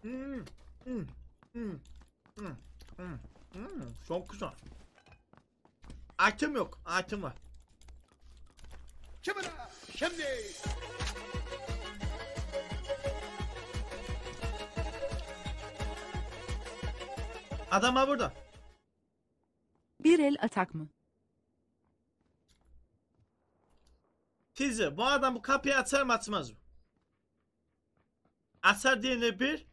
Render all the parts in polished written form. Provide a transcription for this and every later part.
Hmm, hmm, hmm, hmm, hmm, çok güzel. Item yok, item var. Şimdi. Adam ha burada. Bir el atak mı? Tizi, bu adam bu kapıyı açar mı açmaz mı? Açar diyene bir.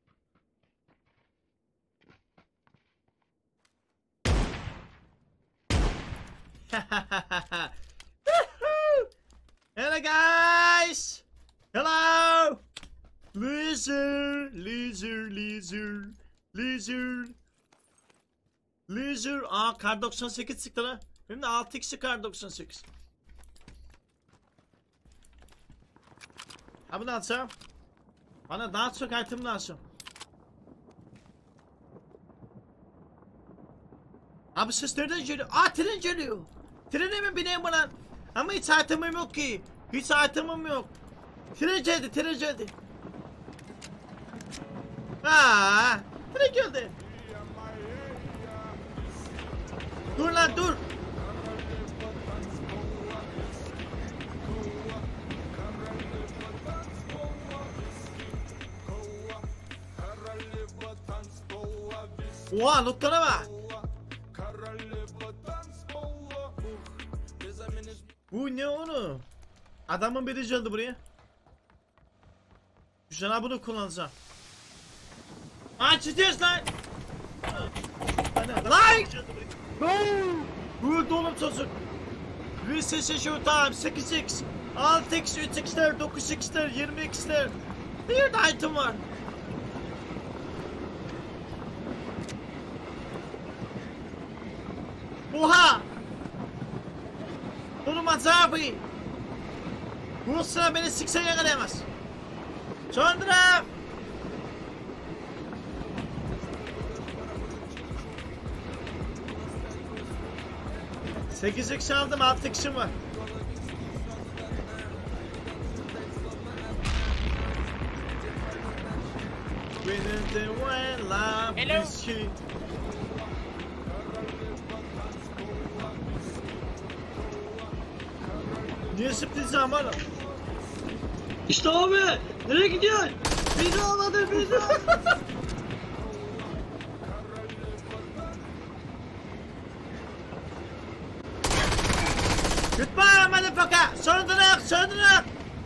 Hello guys. Hello. Loser, loser, loser, loser. Loser. Aa, kar 98 çıktı lan. Benim de 6x'i kar 98. Ha, bunu alsam. Bana daha çok item lazım. Abi ses nereden geliyor? Aa, tren geliyor. Trene mi bineyim buna? Ama hiç itemim yok ki. Hiç itemim yok. Tren geldi, tren geldi. Aa, tren geldi. Dur lan dur. Oha, lootlara bak. Bu ne onu? Adamın biri geldi buraya. Güzel, bunu kullanacağım. Aa, çiziyoruz lan. Lan! Vurdu oğlum çocuk. Research şu tamam 8x 6x 3x'ler 9x'ler 20x'ler. Bir de item var. Oha! Durmaz abi. Bu sıra beni siksen yakalayamaz. Sonra. 8x aldım, 6x'im var. Hello. Niye sürpriz var? İşte abi, nereye gidiyorsun? Bizi almadı, bizi. Goodbye motherfucker! Söndürük, söndürük!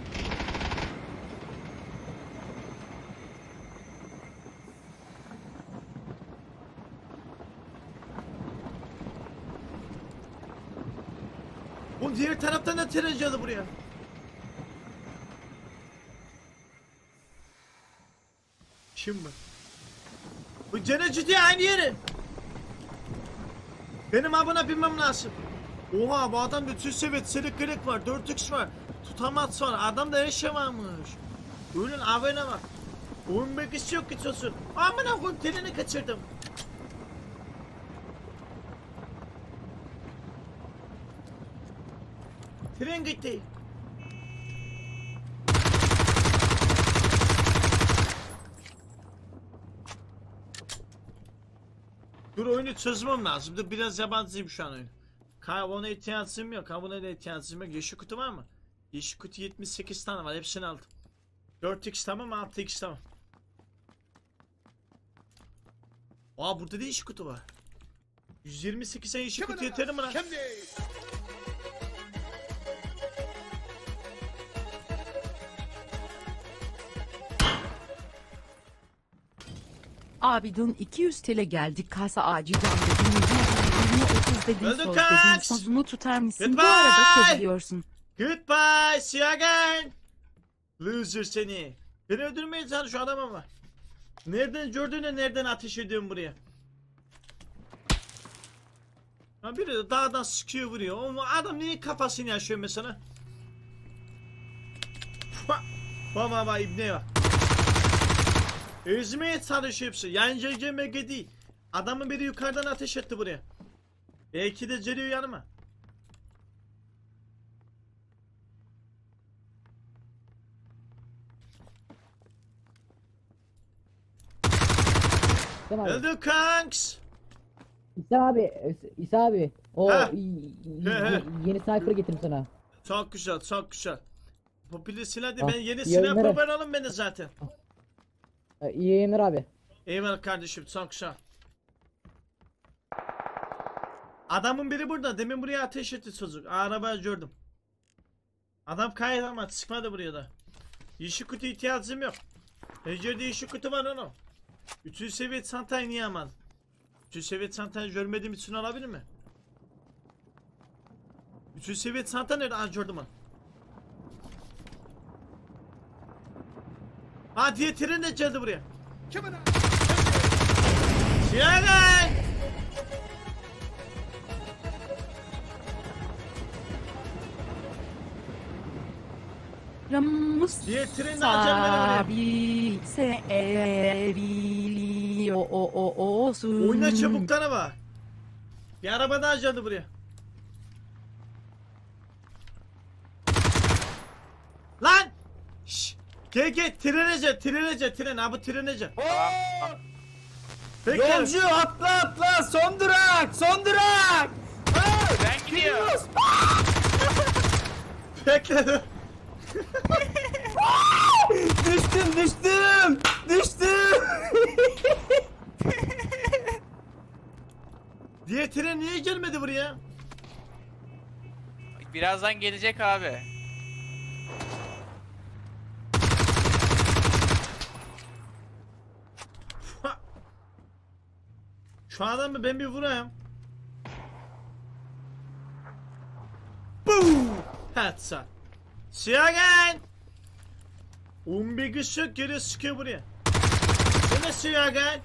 Bu diğer taraftan da tren geldi buraya. Şimdi. Bu gene ciddi aynı yeri. Benim abone bilmem lazım. Oha, bu adam bütün seviye çelik kırık var, 4x var. Tutamaz sonra. Adamda her şey varmış. Oyunun abone var. Oyun bilgisi yok ki çocuğun. Amına koyayım, treni kaçırdım. Tren gitti. Dur, oyunu çözmem lazım. Dur, biraz yabancıyım şu an oyun. Karbona ihtiyacım yok. Karbona da ihtiyacım yok. Yeşil kutu var mı? Yeşil kutu 78 tane var. Hepsini aldım. 4x tamam, 6x tamam. Aa, burada da yeşil kutu var. 128'e yeşil kutu yeter mi lan? Abi dün 200 TL geldik kasa acil dedim. 20-30 dedin Öldü söz kaç! dedin. Sözünü tutar mısın? Goodbye! Bu arada seviyorsun. Goodbye, see you again. Loser seni. Beni öldürmeye çalışıyor adam ama. Nereden gördüğüne nereden ateş ediyorum buraya? Ha, biri de dağdan sıkıyor vuruyor. O adam niye kafasını yaşıyor mesela? Baba ibne bak. Ezmeye çalışıyor hepsi. Yancı CMG değil. Adamın biri yukarıdan ateş etti buraya. Belki de geliyor yanıma. İhsan abi. Öldü kanks. İhsan abi. İhsan abi. O Ha. He. yeni sniper getirdim sana. Çok güzel, çok güzel. Popüler silah değil, Ah, ben yeni iyi silah oyunlar. kullanalım beni zaten. İyi yayınlar abi. Eyvallah kardeşim, çok güzel. Adamın biri burada, demin buraya ateş etti çocuk. Arabayı gördüm. Adam kayıt ama sıkmadı buraya da. Yeşil kutu ihtiyacım yok. Ejder'de yeşil kutu var onu. 3. seviye çantayı niye almadın? 3. seviye çantayı görmediğim için olabilir mi? 3. seviye çanta nerede? Aa, gördüm onu. Ha, diye tren de geldi buraya. Şiagay! Ramus Diye tren de acele buraya. sabi seviliyor olsun. Oyna çabuklara bak. Bir araba daha geldi buraya. Lan! Şşş! Gel trenece tren abi trenece. Bekle. Yolcu atla son durak Ben gidiyorum. Bekle. düştüm Diğer tren niye gelmedi buraya? Birazdan gelecek abi. Şu adamı ben bir vurayım. Boom! Headshot. Siyagen! 11 kişi geri sıkıyor buraya. Şöyle Siyagen.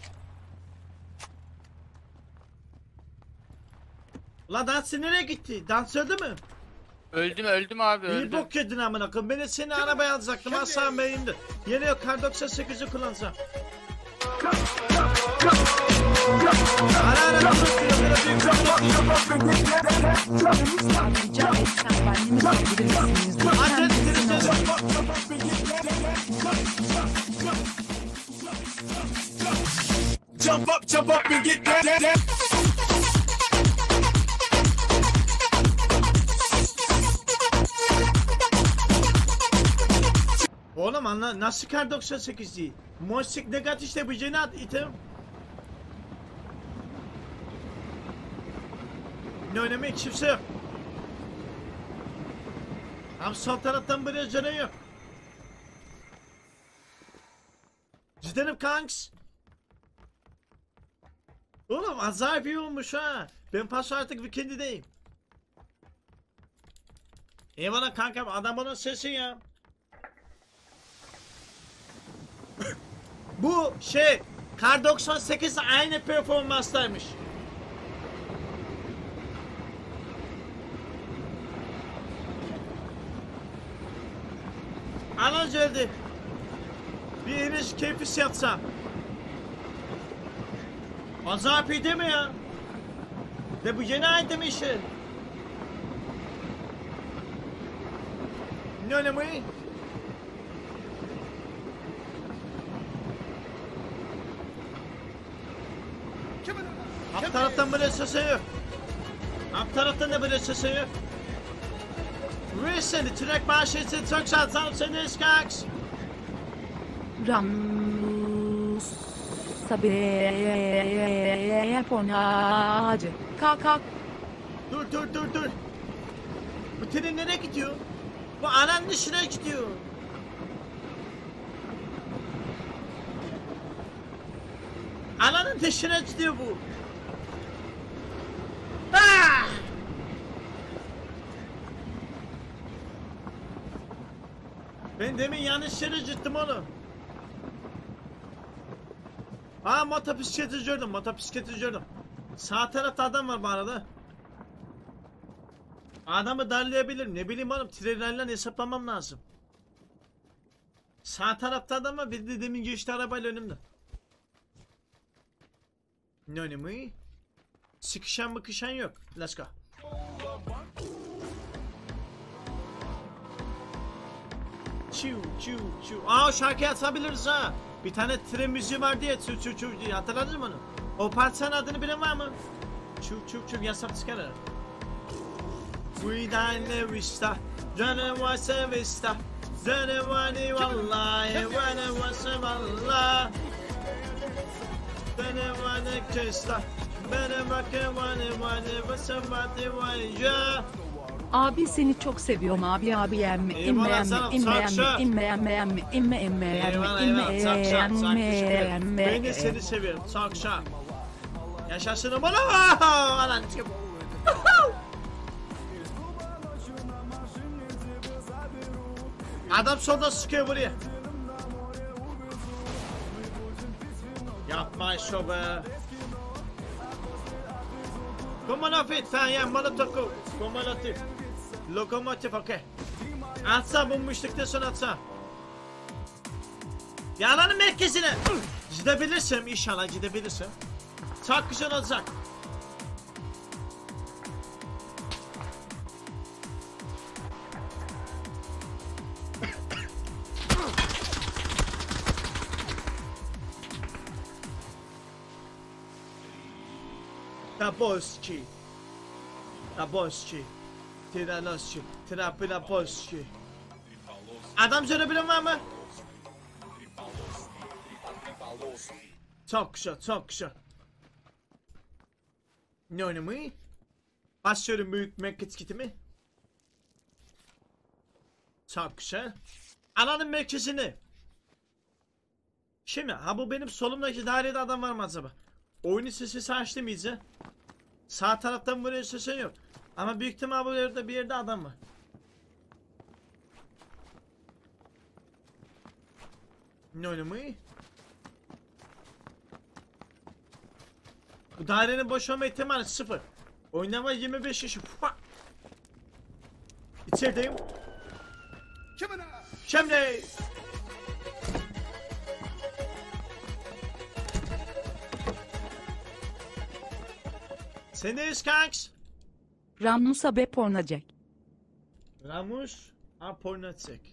La dans nereye gitti? Dans öldü mü? Öldüm abi İyi öldüm. bok yedin amına koyayım. Ben de seni arabaya alacaktım. Aslan beyimdi. Yeni yok kar 98'i kullanacağım. Ara ara tutuyor. Böyle büyük Rica etsem bannimi çekebilir misiniz? Lütfen bizi Jump up and get down. Oğlum anla nasıl kar 98 değil? Mosik negatif işte bu cenat item. Ne oynamak kimse yok. Hem sol taraftan buraya canı yok. Ciddenim kanks. Oğlum acayip iyi olmuş ha. Ben paso artık weekend'deyim. Eyvallah kankam, adam onun sesi ya. Bu şey Kar 98 aynı performanstaymış. Ana geldi. Bir iniş keyfisi yapsam. Acayip iyi değil mi ya? Ve bu yeni item işi. Ne önemli? Alt taraftan böyle sesi yok. Alt taraftan da böyle sesi yok. Recently, track başı için çok şanslı seni skaks. Ramus sabi fonacı. Kalk. Dur. Bu tren nereye gidiyor? Bu ananın dışına gidiyor. Ananın dışına gidiyor bu. Ah! Ben demin yanlış yere gittim oğlum. Aa, motobisikleti gördüm. Sağ tarafta adam var bu arada. Adamı darlayabilirim, ne bileyim oğlum, trenlerle hesaplamam lazım. Sağ tarafta adam var, bir de demin geçti arabayla önümde. Ne önemi? Sıkışan yok. Let's go. Çiu. Aa, şarkı atabiliriz ha. Bir tane tren müziği var diye çuv çuv çuv diye hatırladınız mı onu? O parçanın adını bilen var mı? Çuv çuv çuv yasak çıkarır. We dine vista, Jana was a vista, Jana vani vallahi, Jana was a vallahi, Jana vani kesta, Jana vake vani was a vati vaya. Abi seni çok seviyorum abi emmi Eyvallah canım, sakşa. Eyvallah sakşa, ben de seni seviyorum sakşa. Yaşasın bana alan çıkıp. Adam solda sıkıyor buraya. Yapma şu be. Komanafit sen ya molotoku. Komanatif. Lokomotif okey. Atsa bulmuşlukta son atsa. Yalanın merkezine. Gidebilirsem inşallah gidebilirsem. Çok güzel olacak. Taboski. Taboski. Tiranoschi. Trapinaboski. Adam görebilen var mı? Çok güzel, çok güzel. Ne oynamayı? Başlıyorum büyük market kitimi. Çok güzel. Alanın merkezini. Şimdi ha bu benim solumdaki dairede adam var mı acaba? Oyunu sesi açtım iyice. Sağ taraftan buraya sesi yok. Ama büyük ihtimal bu yerde bir yerde adam var. Ne oynamayı? Bu dairenin boş olma ihtimali 0. Oynama 25 yaşı. İçerideyim. Şimdi. Sendeyiz kanks. Ramus'a be pornacak. Ramus Apornacek.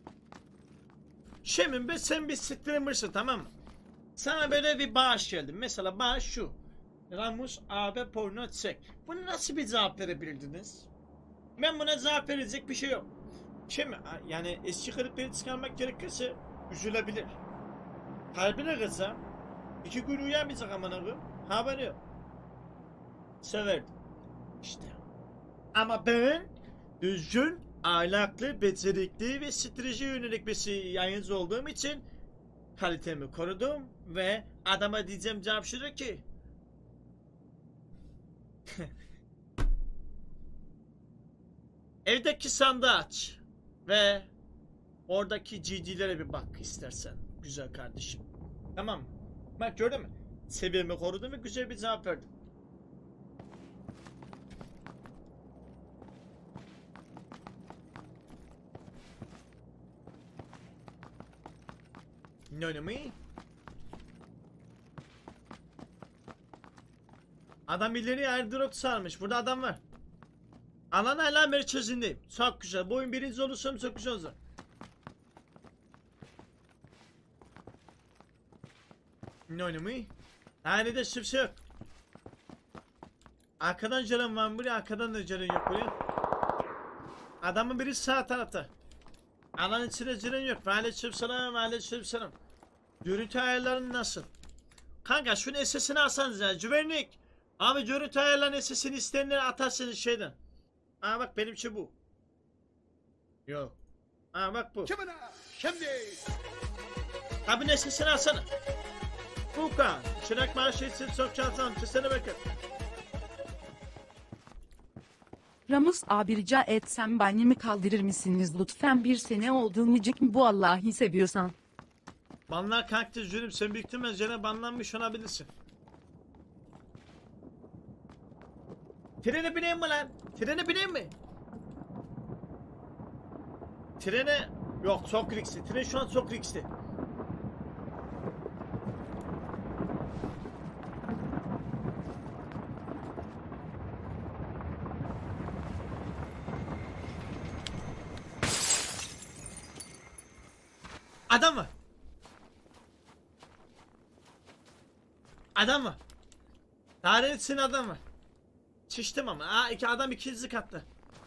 Şimdi sen bir streamer'sın tamam mı? Sana böyle bir bağış geldi. Mesela bağış şu. Ramus AB Pornacek. Bunu nasıl bir cevap verebilirdiniz? Ben buna cevap verecek bir şey yok. Şimdi yani eski kırıkları çıkarmak gerekirse üzülebilir. Kalbine kızsa 2 gün uyuyamayacak aman abi. Haberi yok. Severdim. İşte. Ama ben düzgün, ahlaklı, becerikli ve strateji yönelik bir yayıncı olduğum için kalitemi korudum ve adama diyeceğim cevap şudur ki evdeki sandığı aç ve oradaki GD'lere bir bak istersen güzel kardeşim. Tamam mı? Bak gördün mü? Seviyemi korudum ve güzel bir cevap verdim. Ne oynamayı? Adam birileri airdrop sarmış. Burada adam var. Alan hala merkezindeyim. Çok güzel. Bu oyun birinci olursam çok güzel olacak. Ne oynamayı? Dairede kimse yok. Arkadan canım var buraya. Arkadan da canım yok buraya. Adamın biri sağ tarafta. Alan içinde canım yok. Aleykümselam. Aleykümselam. Görüntü ayarların nasıl? Kanka şunun SS'ini alsanız ya. Güvenlik. Abi görüntü ayarların SS'ini isteyenlere atarsınız şeyden. Aa bak benimki bu. Yok. Aa bak bu. Şimdi. Abi SS'ini alsana. Furkan. Şırak maaşı için çok çalsam. Sesine bakın. Ramus abi rica etsem bannimi kaldırır mısınız lütfen, bir sene olduğum nicik mi bu Allah'ı seviyorsan. Banlar kalktı üzülüm. Sen büyük ihtimalle gene banlanmış olabilirsin. Trene bineyim mi lan? Trene bineyim mi? Trene... Yok çok riskli. Tren şu an çok riskli. Adam var. Adam var. Dairenin içinde adam var. Çiştim ama. Aa, adam ikinci katta.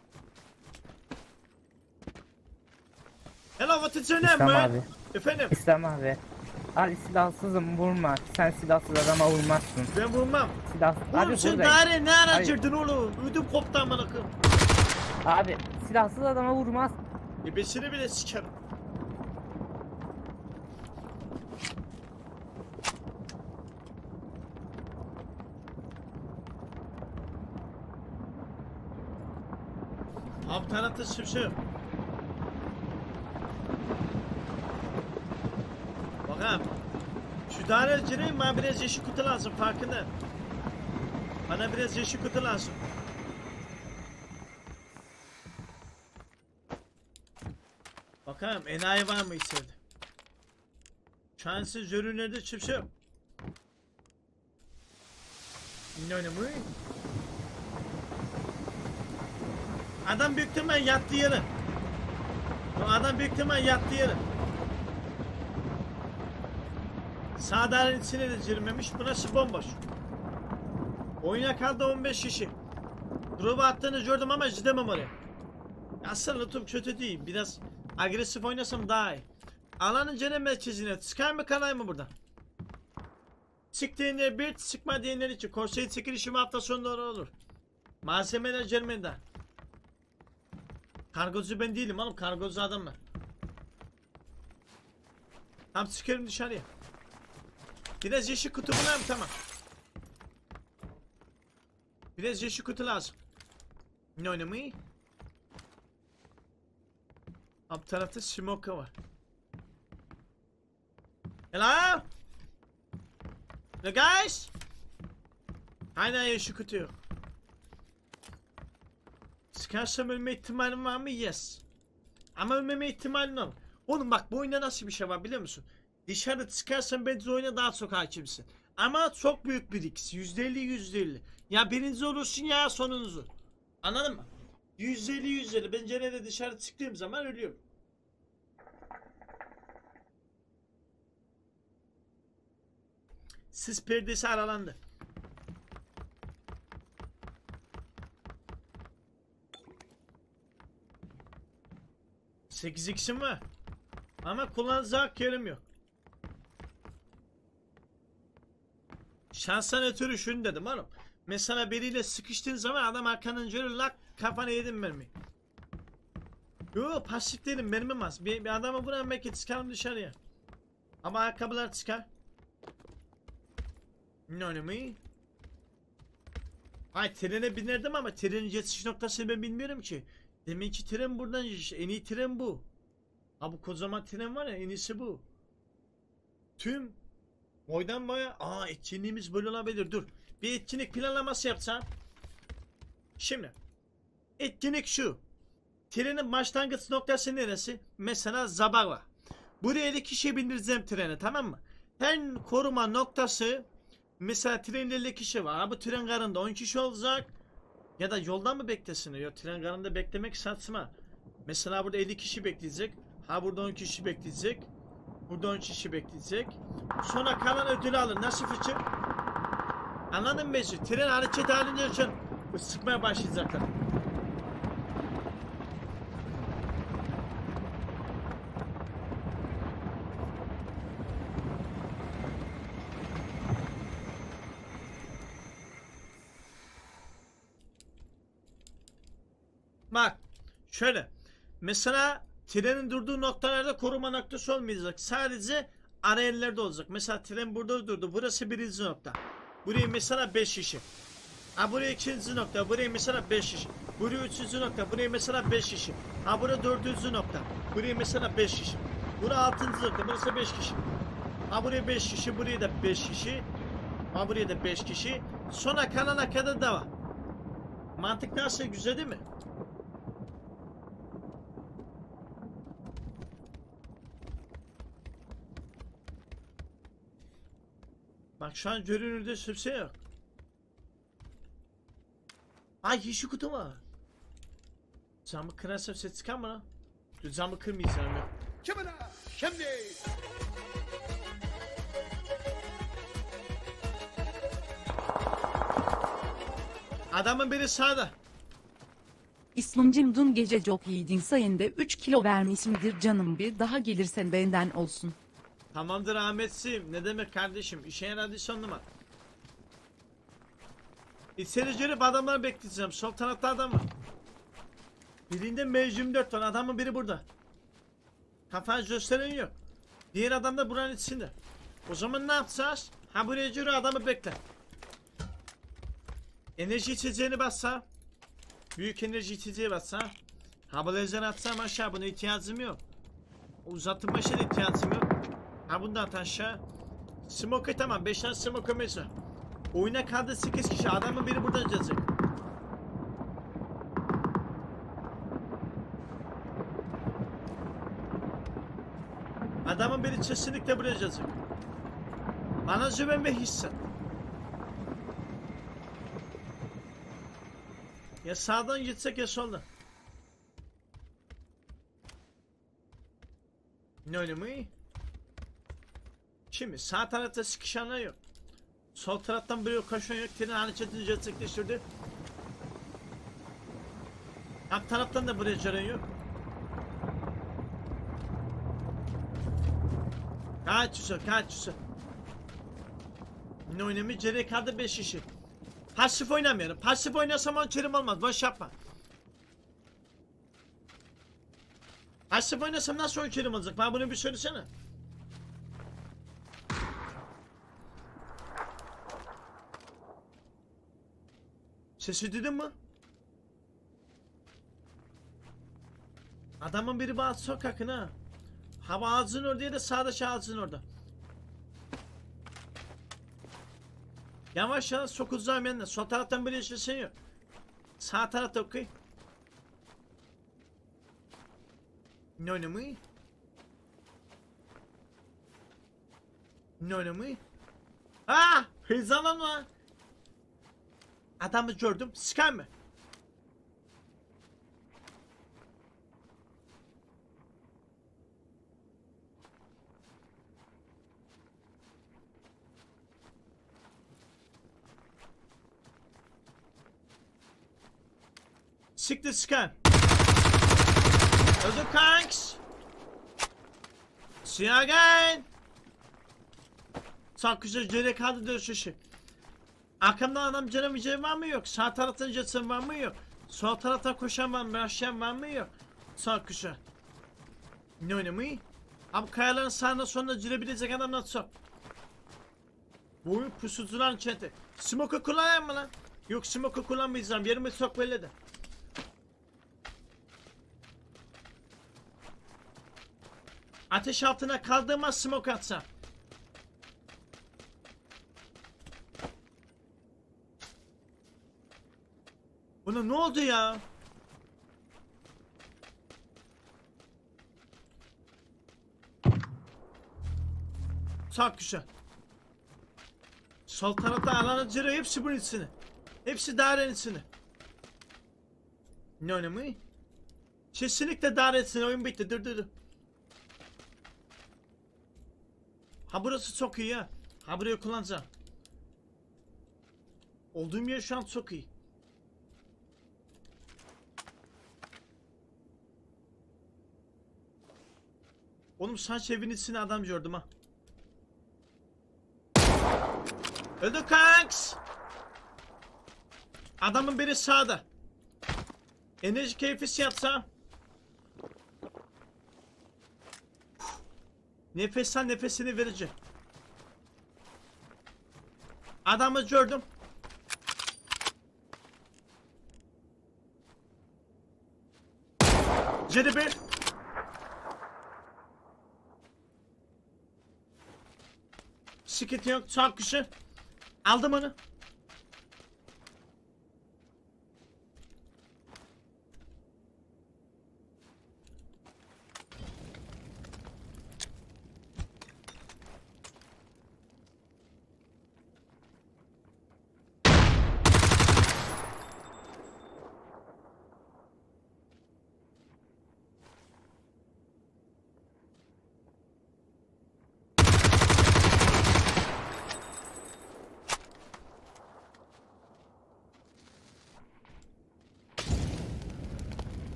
Hello, what is your name, İslam man? abi. Efendim? İslam abi. Abi silahsızım vurma. Sen silahsız adama vurmazsın. Ben vurmam. Silahsız. Oğlum Abi sen buradayım. daire ne ara Abi- girdin oğlum? Ödüm koptu amına koyayım. Abi silahsız adama vurmaz. Ebesini bile sikerim. Abi tarafta hiçbir şey yok. Bakalım. Şu daire gireyim, bana biraz yeşil kutu lazım, farkında. Bana biraz yeşil kutu lazım. Bakalım enayi var mı içeride? Şanssız ürünlerde hiçbir şey yok. Ne mu? Adam büyük ihtimal yattı yere. O adam büyük ihtimal yattı yere. Sağ dairenin içine de girmemiş. Burası bomboş. Oyuna kaldı 15 kişi. Drop'u attığını gördüm ama gidemem oraya. Aslında lootum kötü değil. Biraz agresif oynasam daha iyi. Alanın cennet merkezine çıkar mı kalay mı buradan? Çık diyenler bir, çıkma diyenler iki. Korsayı çekilişim hafta sonunda olur. Malzemeler Germany'de. Kargocu ben değilim oğlum, kargocu adamlar. Tam çıkarım dışarıya. Biraz yeşil kutu bulayım, tamam. Biraz yeşil kutu lazım. Ne oynamayı? Alt tarafta smoke var. Hello? The guys? Aynen yeşil kutu yok. Sıkarsam ölme ihtimalim var mı? Yes. Ama ölmeme ihtimalin var. Oğlum bak, bu oyunda nasıl bir şey var biliyor musun? Dışarı çıkarsan bence oyuna daha çok hakimsin. Ama çok büyük bir risk. %50 %50. Ya birinci olursun ya sonuncu. Anladın mı? %50 %50. Ben gene dışarı çıktığım zaman ölüyorum. Sis perdesi aralandı. Sekiz x'im var. Ama kullanacak yerim yok. Şanstan ötürü şunu dedim oğlum. Mesela biriyle sıkıştığın zaman adam arkanın görür, lak kafana yedim mermi. Yo, pasif değilim, mermim az. Bir adama vuran belki çıkarım dışarıya. Ama ayakkabılar çıkar. Ne oynamayı? Ay, trene binerdim ama trenin geçiş noktasını ben bilmiyorum ki. Demek ki tren buradan geçiş. En iyi tren bu. Ha, bu kocaman tren var ya, en iyisi bu. Tüm boydan boya. Aa, etkinliğimiz böyle olabilir. Dur. Bir etkinlik planlaması yapsam. Şimdi. Etkinlik şu. Trenin başlangıç noktası neresi? Mesela Zabava. Buraya 50 kişi bindireceğim trene, tamam mı? Her koruma noktası, mesela trende 50 kişi var. Ha, bu tren garında 10 kişi olacak. Ya da yoldan mı beklesin? Yok, tren garında beklemek saçma. Mesela burada 50 kişi bekleyecek. Ha, burada 10 kişi bekleyecek. Burada 10 kişi bekleyecek. Sonra kalan ödülü alır. Nasıl fikir? Anladın mı Beci? Tren hareket halinde için sıkmaya başlayacaklar. Bak şöyle, mesela trenin durduğu noktalarda koruma noktası olmayacak, sadece ara yerlerde olacak. Mesela tren burada durdu, burası birinci nokta, buraya mesela 5 kişi. Ha, buraya ikinci nokta, buraya mesela 5 kişi. Buraya üçüncü nokta, buraya mesela 5 kişi. Ha, buraya dördüncü nokta, buraya mesela 5 kişi. Buraya altıncı nokta, burası 5 kişi. Ha, buraya 5 kişi, buraya da 5 kişi. Ha, buraya da 5 kişi. Sonra kalana kadar da var. Mantık nasıl, güzel değil mi? Bak şu an görünürde hiçbir şey yok. Ay, yeşil kutu var. Camı kırarsam ses çıkar mı lan? Dur, camı kırmayacağım ya. Adamın biri sağda. İslamcım dün gece çok iyiydin sayende 3 kilo vermişsindir canım bir daha gelirsen benden olsun. Tamamdır Ahmetciğim. Ne demek kardeşim? İşe yaradı son numara. İçeri girip adamları bekleyeceğim. Sol tarafta adam var. Birinde M24 var. Adamın biri burada. Kafanı gösteren yok. Diğer adam da buranın içinde. O zaman ne yapacağız? Ha buraya gir, adamı bekle. Enerji içeceğini bassa. Büyük enerji içeceği bassa. Ha bu lazer atsam aşağı, buna ihtiyacım yok. Uzatılmışa da ihtiyacım yok. Ha bunu da at aşağı. Smoke tamam, 5 tane smoke mesela. Oyuna kaldı 8 kişi, adamın biri buradan gelecek. Adamın biri kesinlikle buraya gelecek. Bana güven ve hisset. Ya sağdan gitsek ya soldan. Ne öyle mi? Şimdi sağ tarafta sıkışanlar yok. Sol taraftan biri koşan yok. Tren hareketini gerçekleştirdi. Alt taraftan da buraya gelen yok. Kaç yüzü, kaç yüzü. Ne oynamıyor? Geriye kaldı 5 kişi. Pasif oynamıyorum. Pasif oynasam 10 kerim olmaz. Boş yapma. Pasif oynasam nasıl 10 kerim olacak? Bana bunu bir söylesene. Sesi duydun mu? Adamın biri bazı sokakın ha. Hava ağzın orada ya da sağdaki ağzın orada. Yavaş yavaş çok uzağım yanına. Sol taraftan bir şey yok. Sağ tarafta okey. Ne oynamayı? Ne oynamayı? Aaa! Hızlanma! Adamı gördüm. Sıkar mı? Siktir sıkan. Öldü kanks. Siyah gel. Çok güzel geri kaldı dönüşüşü. Arkamdan adam canım var mı yok? Sağ taraftan jetsin var mı yok? Sol taraftan koşan var mı? Aşağı var mı yok? Çok güzel. Ne oynamayı? Abi kayaların sağına sonuna girebilecek adamlar çok. Bu oyun pusucuların çenti. Smoke'u kullanayım mı lan? Yok, smoke'u kullanmayacağım. Yerimi çok belli de. Ateş altına kaldığıma smoke atsam. Buna ne oldu ya? Çok güzel. Sol tarafta alana ciro, hepsi bunun içine. Hepsi dairenin içine. Ne oynamayı? Kesinlikle daire içine, oyun bitti. Dur. Ha burası çok iyi ya. Ha burayı kullanacağım. Olduğum yer şu an çok iyi. Oğlum sanki evin içine adam gördüm ha. Öldü kanks. Adamın biri sağda. Enerji keyfisi yapsam. Nefesten nefesini vereceğim. Adamı gördüm. Jedi bir. Sıkıntı yok, çok güzel. Aldım onu.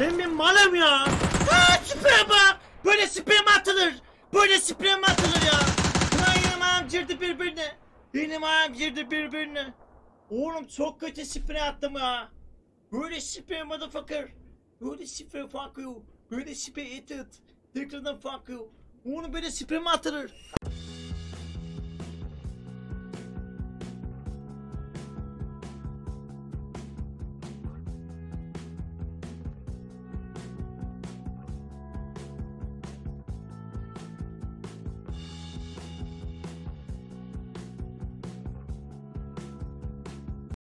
Ben bir malım ya. Aa spreye bak. Böyle sprey mi atılır? Böyle sprey mi atılır ya? Lan benim ayağım girdi birbirine. Benim ayağım girdi birbirine. Oğlum çok kötü sprey attım ya. Böyle sprey motherfucker. Böyle sprey fuck you. Böyle sprey it. Tekrardan fuck you. Oğlum böyle sprey mi atılır?